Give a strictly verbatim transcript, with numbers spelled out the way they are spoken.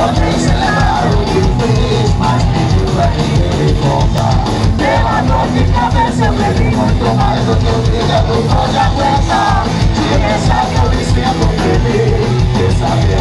nem celebrar o que fez, mas pediu pra ninguém voltar. Pela dor de cabeça eu bebi muito mais do que o fígado pode aguentar. De pensar que eu me sinto feliz, de saber